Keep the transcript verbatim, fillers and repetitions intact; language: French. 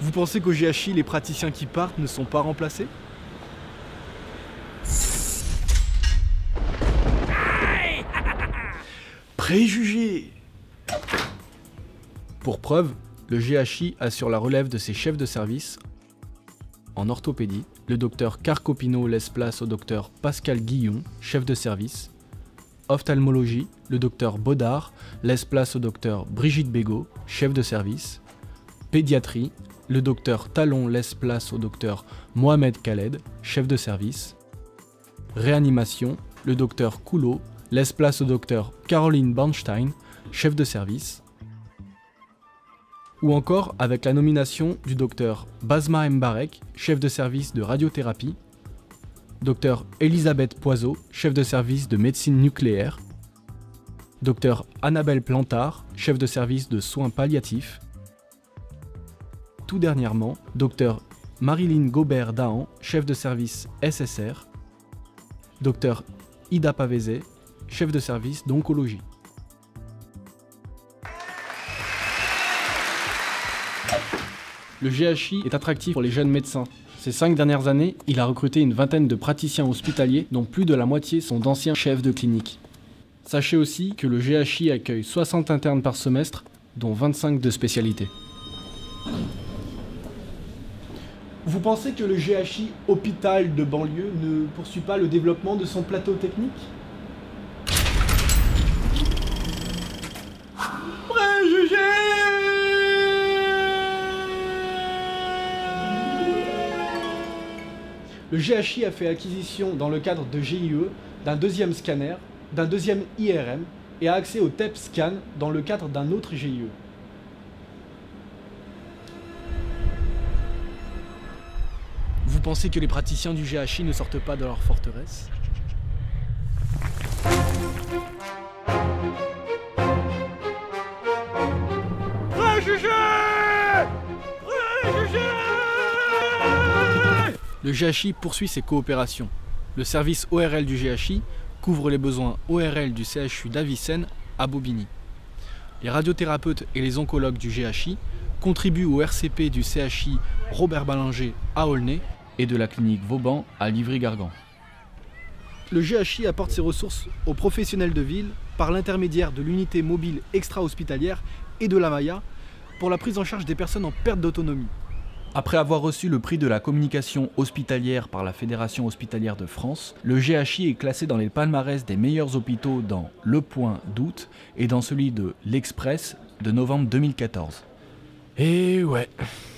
Vous pensez qu'au G H I, les praticiens qui partent ne sont pas remplacés? Préjugés! Pour preuve, le G H I assure la relève de ses chefs de service. En orthopédie, le docteur Carcopino laisse place au docteur Pascal Guillon, chef de service. Ophtalmologie, le docteur Baudard laisse place au docteur Brigitte Bégaud, chef de service. Pédiatrie, le docteur Talon laisse place au docteur Mohamed Khaled, chef de service. Réanimation, le docteur Coulot laisse place au docteur Caroline Bornstein, chef de service. Ou encore avec la nomination du docteur Basma Mbarek, chef de service de radiothérapie, docteur Elisabeth Poiseau, chef de service de médecine nucléaire, docteur Annabelle Plantard, chef de service de soins palliatifs, tout dernièrement, docteur Marilyn Gobert-Dahan, chef de service S S R, docteur Ida Pavese, chef de service d'oncologie. Le G H I est attractif pour les jeunes médecins. Ces cinq dernières années, il a recruté une vingtaine de praticiens hospitaliers, dont plus de la moitié sont d'anciens chefs de clinique. Sachez aussi que le G H I accueille soixante internes par semestre, dont vingt-cinq de spécialité. Vous pensez que le G H I hôpital de banlieue ne poursuit pas le développement de son plateau technique? Préjugés! Le G H I a fait acquisition dans le cadre de G I E d'un deuxième scanner, d'un deuxième I R M et a accès au T E P scan dans le cadre d'un autre G I E. Vous pensez que les praticiens du G H I ne sortent pas de leur forteresse? Préjugés! Préjugés! Le G H I poursuit ses coopérations. Le service O R L du G H I couvre les besoins O R L du C H U d'Avicenne à Bobigny. Les radiothérapeutes et les oncologues du G H I contribuent au R C P du C H I Robert Ballanger à Aulnay et de la clinique Vauban à Livry-Gargan. Le G H I apporte ses ressources aux professionnels de ville par l'intermédiaire de l'unité mobile extra-hospitalière et de la Maya pour la prise en charge des personnes en perte d'autonomie. Après avoir reçu le prix de la communication hospitalière par la Fédération hospitalière de France, le G H I est classé dans les palmarès des meilleurs hôpitaux dans Le Point d'août et dans celui de l'Express de novembre deux mille quatorze. Et ouais...